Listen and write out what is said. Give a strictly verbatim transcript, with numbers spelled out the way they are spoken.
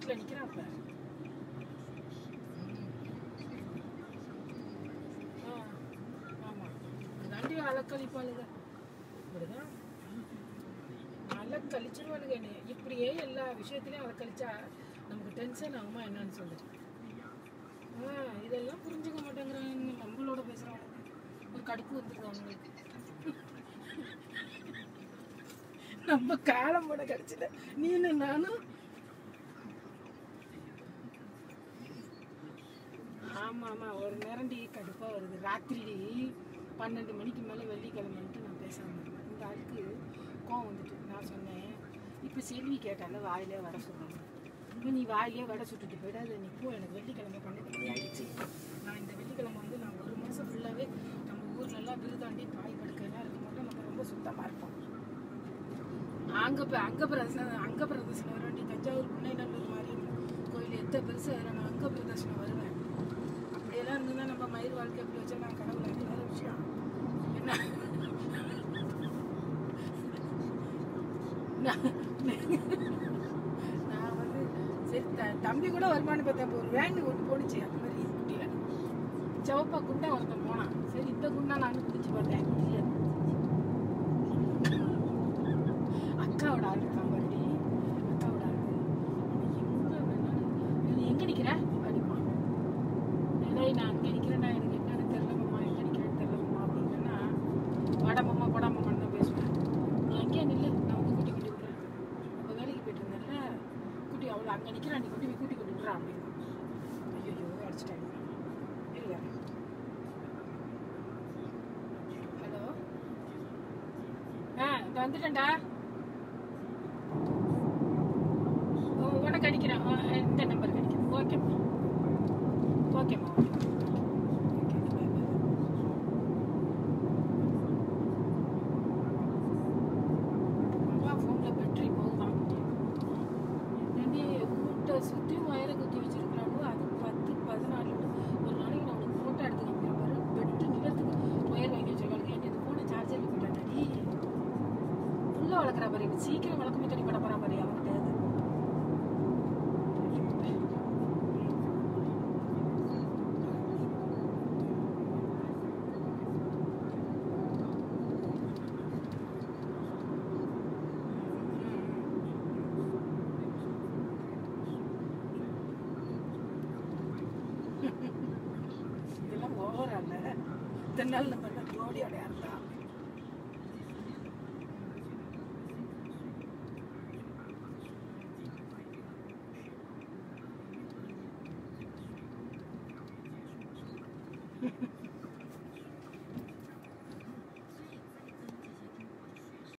வீட்டில் நிற்கிறான். அப்போ ஆ ஆமாம், தாண்டி அலக்கழிப்பாளுங்க. இப்படிதான் அலக்கழிச்சிருவாளுங்க. என்ன இப்படியே எல்லா விஷயத்துலையும் அலக்கழிச்சா நமக்கு டென்ஷன் ஆகுமா என்னன்னு சொல்லுது. ஆ இதெல்லாம் புரிஞ்சுக்க மாட்டேங்கிறாங்க. நம்மளோட பேசுகிறாங்க, ஒரு கடுப்பு வந்துருக்கு அவங்களுக்கு. நம்ம காலம் போட கிடச்சிட்ட நீனு நானும். ஆமாம் ஆமாம், ஒரு நேரம்டி கடுப்பாக வருது. ராத்திரி பன்னெண்டு மணிக்கு மேலே வெள்ளிக்கிழமைன்ட்டு நான் பேசாமல் இந்த ஆளுக்கு கோவம் வந்துட்டு நான் சொன்னேன், இப்போ செல்வி கேட்டால வாயிலே வடை சொல்கிறாங்க. இப்போ நீ வாயிலே வடை சுட்டுட்டு போயிடாது, நீ போ, எனக்கு வெள்ளிக்கிழமை பன்னெண்டு மணி ஆகிடுச்சு. நான் இந்த வெள்ளிக்கிழமை வந்து நான் ஒரு மாதம் ஃபுல்லாகவே நம்ம ஊர்லெல்லாம் விருதாண்டி பாய் படுக்கையெல்லாம் இருக்க மாட்டோம். நம்ம ரொம்ப சுத்தமாக இருப்போம். அங்கே இப்போ அங்கே பிரதர்சனம் அங்கே பிரதர்சனம் வர வேண்டிய தஞ்சாவூர் புன்னைநல்லூர் மாதிரி கோயில் எத்த பெருசாக நான் அங்கே பிரதர்சனம் வருவேன். அப்படியெல்லாம் இருந்துதான் நம்ம மயிர் வாழ்க்கை எப்படி வச்சா நான் கடவுள் அது வேறு விஷயம். என்ன நான் வந்து சரி த தம்பி கூட வருமானு பார்த்தேன். இப்போ ஒரு வேண்டு ஒன்று போடுச்சு அந்த மாதிரி குட்டியில் சிவப்பா குண்டா ஒருத்தன் போனான். சரி இந்த குண்டா நான் பிடிச்சி பார்த்தேன். அக்காவோட ஆள் இருக்கான் பாருடி, அக்காவோட ஆள் எங்கே வேணாலும் நீ எங்கே நிற்கிற அப்படிமா, ஏதாவது நான் அங்கே நிற்கிறேன்னா எனக்கு என்னன்னு தெரிலம்மா, எங்கே நிற்கிறேன்னு தெரிலம்மா அப்படின்னா வடமம்மா படாமம்மான்னு தான் பேசுவேன். நீ எங்கேயே நில்லு, நான் வந்து கூட்டி கூட்டி விட்றேன். அப்போ வேலைக்கு போயிட்டு இருந்தேன்ல, கூட்டி அவளை அங்கே நிற்கிறேன், நீ கூட்டி போய் கூட்டி கூட்டி விட்றா அப்படின்னு. ஐயோ அடிச்சிட்டாங்க. இல்லை ஹலோ, ஆ இப்போ வந்துட்டேன்டா, உனக்கு அடிக்கிறேன், இந்த நம்பருக்கு அடிக்கிறேன். ஓகேம்மா ஓகேம்மா ஓகே. அம்மா ஃபோனில் பேட்டரி போகுதான். ஏண்டி வீட்டை சுற்றி வயரை குத்தி வச்சுருக்குறாங்க. அது பத்து பதினாலு ஒரு நாளைக்கு நான் உனக்கு ஃபோட்டோ எடுத்து காமிக்கிறேன் பாரு. பெட்டு நிலத்துக்கு ஒயர் வாங்கி வச்சுருக்காங்க. ஏன்டி இந்த ஃபோனை சார்ஜரில் போட்டாடி ஃபுல்லாக வளர்க்குறா பாரு. இப்போ சீக்கிரம் வளர்க்குமே தண்ணி பட போகிறா பாரு அவங்ககிட்ட. இதெல்லாம் ஓவரா இல்லை, இத்தனை நாள் நம்ம என்ன ஜோடி அடையாளா.